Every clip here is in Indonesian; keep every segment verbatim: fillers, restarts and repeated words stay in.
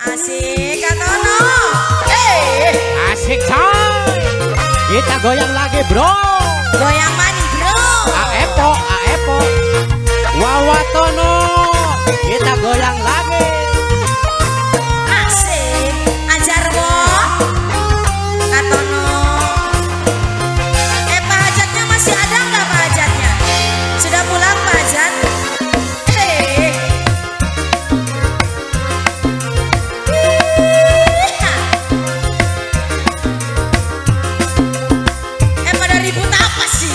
Asik Katono. Hey. Asik coy. Kita goyang lagi bro. Goyang mani bro. Aepo, Aepo. Wawatono. Kita goyang lagi. Asik. Ajar bo. Katono. Eh Pak Hajatnya masih ada nggak Pak Hajatnya? Sudah pulang Pak Hajat? Hei. Eh pada ribut apa sih?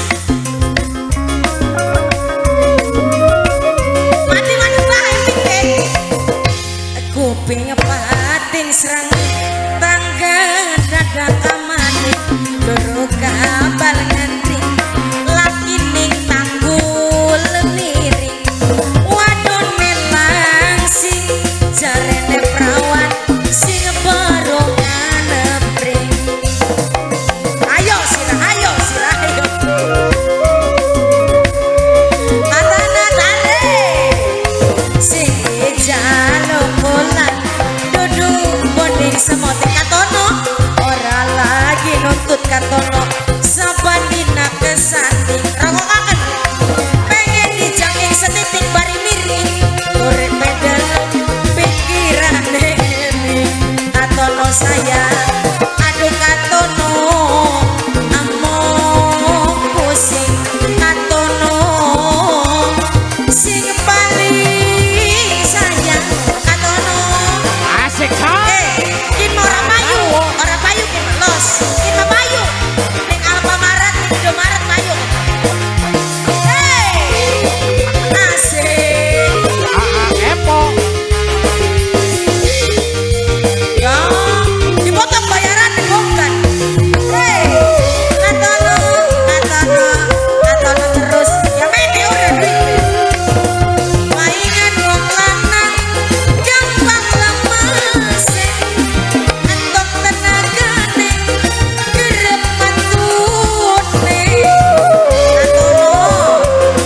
Mati-mati baik deh. Kuping pating serang tangga dada kamane loro kabal ngantri laki ning tanggul miring wadon melang sing jarene prawan sing barongan nepring. Ayo sila, ayo sila, ayo Atana tare sing jaluk bulan duduk bonding semote Katono ora lagi nuntut Katono saban dina kesanding rongokaken pengen dijangking setitik bari miring urip medal pikiran ini Katono sayang aduh Katono among pusing Katono sing paling sayang Katono. Asik coy. Eh, kin ora payu, ora payu kin los. Kin mah payu. Ning Alfamaret, ning Indomaret payu. Hei. Asik. Aepo. Ya, dipotong bayaran dibongkar. Hei. Katono, Katono, Katono terus. Ya mene udah duit. Mainan wong lanang gampang lemes. Antok tenagane gerep pantune Katono.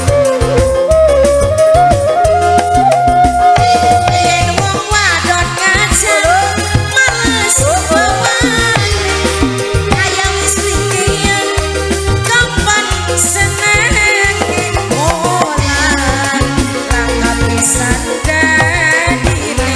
Yen wong wadon ngajak males bawane kaya wis pikiran kapan senenge molan rangka pisan dadine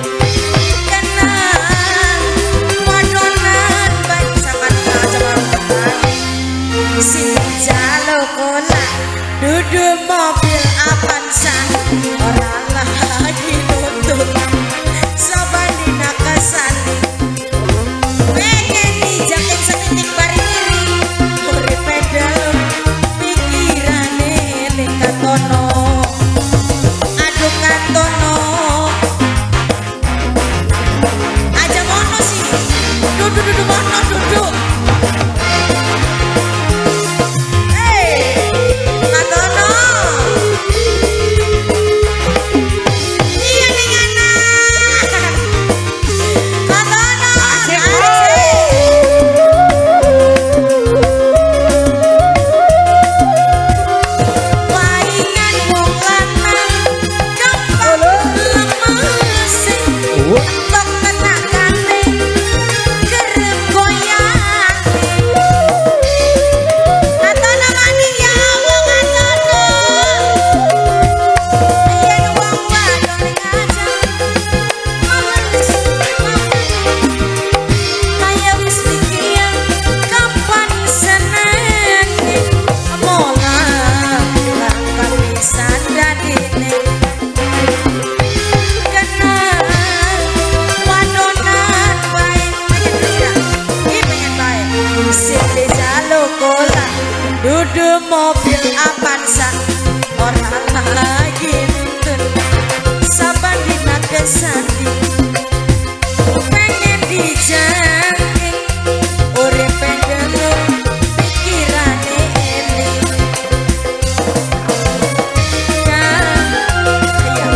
kenal wadonan baik sampean aja marang sing jaluk kola duduk mobil Avanza ora lagi nuntut saban dina kesanding pengen dijangking setitik bari miring urip pedal pikirane ning Katono aduh Katono aja mono sih duduk duduk mono duduk. Hei, Katono. Iya ning anak. Katono. Asik, asik. bro. Paingan wong lanang gampang lemes. Entok tenagane gerem goyang. Katono maning ya wong Katono. Yen wong wadon ngajak males kaya wis pikiran kapan senenge mola rangka pisan dadine kenal wadonan baik pengen pira ih pengen baik sing dijaluk kola duduk mobil Avanza ora lagi nuntut saban dina kesanding pengen dijangking urip pedelo pikirane eling ya ya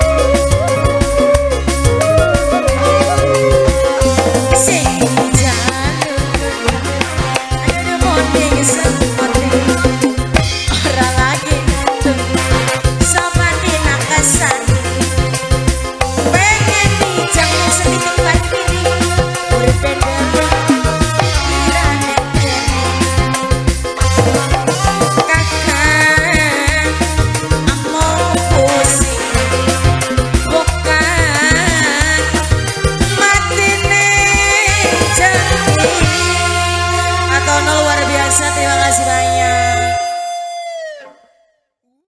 sing jaluk aduh monding semote ora lagi nuntut Atono luar biasa, terima kasih banyak.